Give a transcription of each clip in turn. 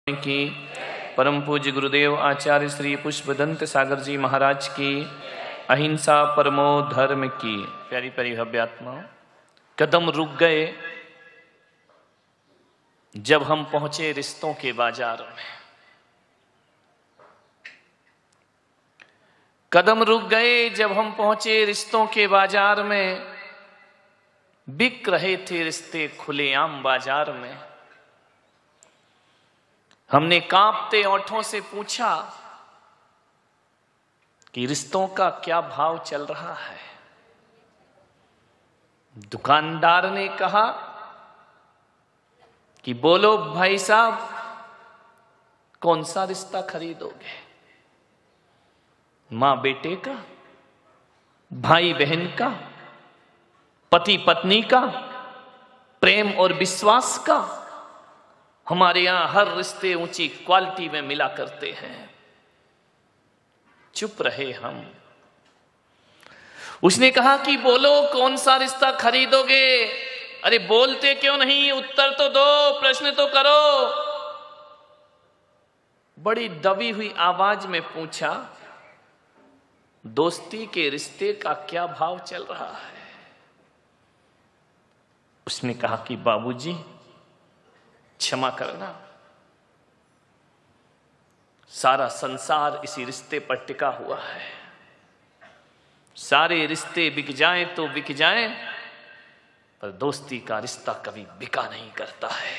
की परम पूज्य गुरुदेव आचार्य श्री पुष्पदंत सागर जी महाराज की अहिंसा परमो धर्म की प्यारी प्यारी भव्यात्मा। कदम रुक गए जब हम पहुंचे रिश्तों के बाजार में। कदम रुक गए जब हम पहुंचे रिश्तों के बाजार में। बिक रहे थे रिश्ते खुलेआम बाजार में। हमने कांपते ओंठों से पूछा कि रिश्तों का क्या भाव चल रहा है। दुकानदार ने कहा कि बोलो भाई साहब, कौन सा रिश्ता खरीदोगे? मां बेटे का, भाई बहन का, पति पत्नी का, प्रेम और विश्वास का? हमारे यहां हर रिश्ते ऊंची क्वालिटी में मिला करते हैं। चुप रहे हम। उसने कहा कि बोलो कौन सा रिश्ता खरीदोगे? अरे बोलते क्यों नहीं? उत्तर तो दो, प्रश्न तो करो। बड़ी दबी हुई आवाज में पूछा, दोस्ती के रिश्ते का क्या भाव चल रहा है? उसने कहा कि बाबूजी क्षमा करना, सारा संसार इसी रिश्ते पर टिका हुआ है। सारे रिश्ते बिक जाएं तो बिक जाएं, पर दोस्ती का रिश्ता कभी बिका नहीं करता है।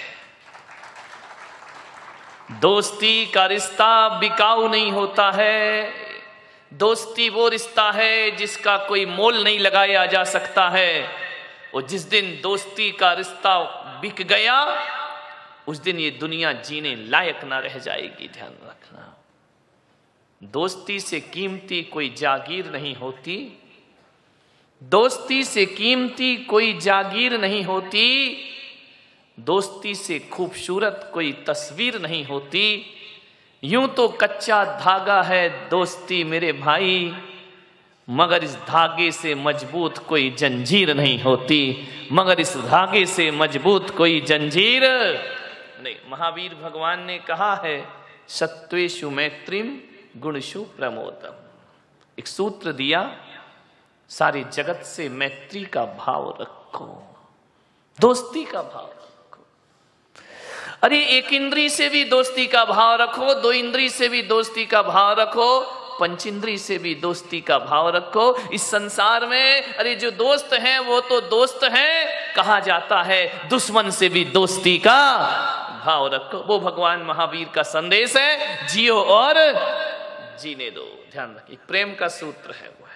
दोस्ती का रिश्ता बिकाऊ नहीं होता है। दोस्ती वो रिश्ता है जिसका कोई मोल नहीं लगाया जा सकता है। और जिस दिन दोस्ती का रिश्ता बिक गया, उस दिन ये दुनिया जीने लायक ना रह जाएगी। ध्यान रखना, दोस्ती से कीमती कोई जागीर नहीं होती। दोस्ती से कीमती कोई जागीर नहीं होती। दोस्ती से खूबसूरत कोई तस्वीर नहीं होती। यूं तो कच्चा धागा है दोस्ती मेरे भाई, मगर इस धागे से मजबूत कोई जंजीर नहीं होती। मगर इस धागे से मजबूत कोई जंजीर नहीं। महावीर भगवान ने कहा है, सत्वेषु मैत्रीम गुणषु प्रमोदम। एक सूत्र दिया, सारे जगत से मैत्री का भाव रखो, दोस्ती का भाव रखो। अरे एक इंद्री से भी दोस्ती का भाव रखो, दो इंद्री से भी दोस्ती का भाव रखो, पंचेंद्री से भी दोस्ती का भाव रखो। इस संसार में अरे जो दोस्त हैं वो तो दोस्त हैं, कहा जाता है दुश्मन से भी दोस्ती का भाव रखो। वो भगवान महावीर का संदेश है, जियो और जीने दो। ध्यान रखिए, प्रेम का सूत्र है वो है।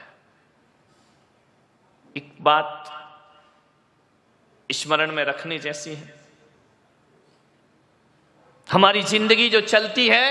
एक बात स्मरण में रखने जैसी है, हमारी जिंदगी जो चलती है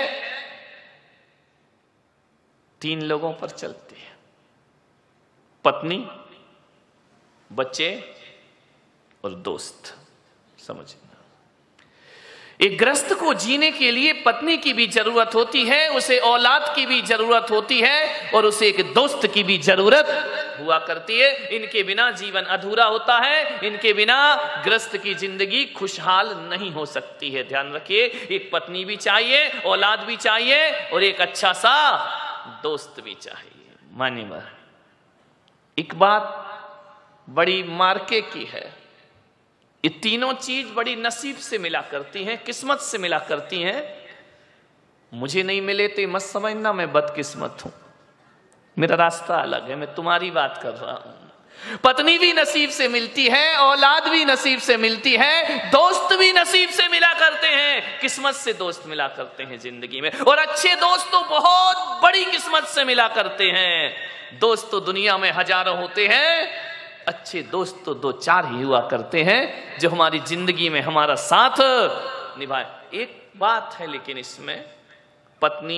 तीन लोगों पर चलती है, पत्नी, बच्चे और दोस्त। समझना, एक गृहस्थ को जीने के लिए पत्नी की भी जरूरत होती है, उसे औलाद की भी जरूरत होती है, और उसे एक दोस्त की भी जरूरत हुआ करती है। इनके बिना जीवन अधूरा होता है। इनके बिना गृहस्थ की जिंदगी खुशहाल नहीं हो सकती है। ध्यान रखिए, एक पत्नी भी चाहिए, औलाद भी चाहिए, और एक अच्छा सा दोस्त भी चाहिए। मानिए, एक बात बड़ी मार्के की है, ये तीनों चीज बड़ी नसीब से मिला करती हैं, किस्मत से मिला करती हैं। मुझे नहीं मिले तो मत समझना मैं बदकिस्मत हूं, मेरा रास्ता अलग है। मैं तुम्हारी बात कर रहा हूं। पत्नी भी नसीब से मिलती है, औलाद भी नसीब से मिलती है, दोस्त भी नसीब से मिला करते हैं, किस्मत से दोस्त मिला करते हैं जिंदगी में। और अच्छे दोस्त तो बहुत बड़ी किस्मत से मिला करते हैं। दोस्त तो दुनिया में हजारों होते हैं, अच्छे दोस्त तो दो चार ही हुआ करते हैं जो हमारी जिंदगी में हमारा साथ निभाए। एक बात है लेकिन इसमें, पत्नी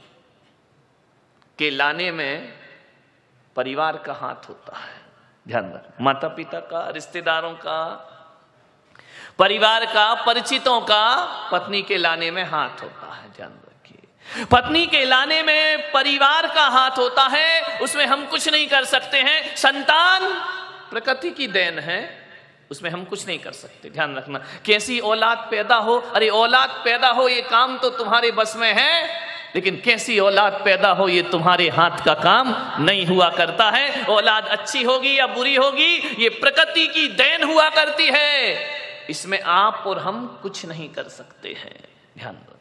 के लाने में परिवार का हाथ होता है। ध्यान रख, माता पिता का, रिश्तेदारों का, परिवार का, परिचितों का पत्नी के लाने में हाथ होता है। ध्यान रखिए, पत्नी के लाने में परिवार का हाथ होता है। उसमें हम कुछ नहीं कर सकते हैं। संतान प्रकृति की देन है, उसमें हम कुछ नहीं कर सकते। ध्यान रखना, कैसी औलाद पैदा हो, अरे औलाद पैदा हो ये काम तो तुम्हारे बस में है, लेकिन कैसी औलाद पैदा हो ये तुम्हारे हाथ का काम नहीं हुआ करता है। औलाद अच्छी होगी या बुरी होगी ये प्रकृति की देन हुआ करती है, इसमें आप और हम कुछ नहीं कर सकते हैं। ध्यान दो।